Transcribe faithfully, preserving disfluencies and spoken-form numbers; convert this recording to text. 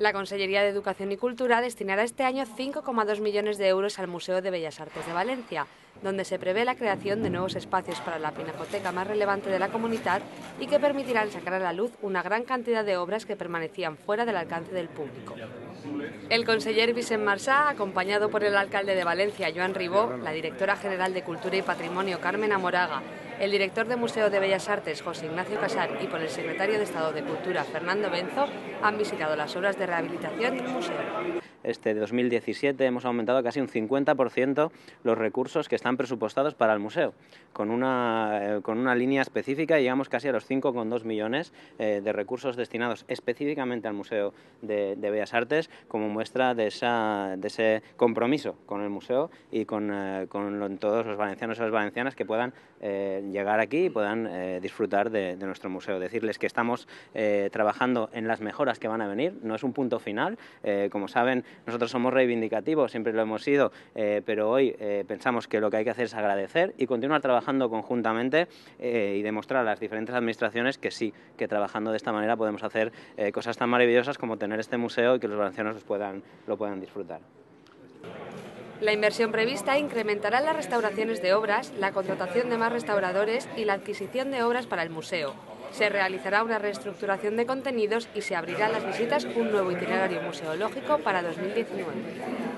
La Consellería de Educación y Cultura destinará este año cinco coma dos millones de euros al Museo de Bellas Artes de Valencia, donde se prevé la creación de nuevos espacios para la pinacoteca más relevante de la comunidad y que permitirán sacar a la luz una gran cantidad de obras que permanecían fuera del alcance del público. El conseller Vicent Marsá, acompañado por el alcalde de Valencia, Joan Ribó, la directora general de Cultura y Patrimonio, Carmen Amoraga, el director del Museo de Bellas Artes, José Ignacio Casar, y por el secretario de Estado de Cultura, Fernando Benzo, han visitado las obras de rehabilitación del museo. Este dos mil diecisiete hemos aumentado casi un cincuenta por ciento los recursos que están presupuestados para el museo. Con una, eh, con una línea específica llegamos casi a los cinco coma dos millones eh, de recursos destinados específicamente al Museo de, de Bellas Artes, como muestra de, esa, de ese compromiso con el museo y con, eh, con todos los valencianos y las valencianas que puedan eh, llegar aquí y puedan eh, disfrutar de, de nuestro museo. Decirles que estamos eh, trabajando en las mejoras que van a venir, no es un punto final, eh, como saben, nosotros somos reivindicativos, siempre lo hemos sido, eh, pero hoy eh, pensamos que lo que hay que hacer es agradecer y continuar trabajando conjuntamente eh, y demostrar a las diferentes administraciones que sí, que trabajando de esta manera podemos hacer eh, cosas tan maravillosas como tener este museo y que los valencianos los puedan, lo puedan disfrutar. La inversión prevista incrementará las restauraciones de obras, la contratación de más restauradores y la adquisición de obras para el museo. Se realizará una reestructuración de contenidos y se abrirá a las visitas un nuevo itinerario museológico para dos mil diecinueve.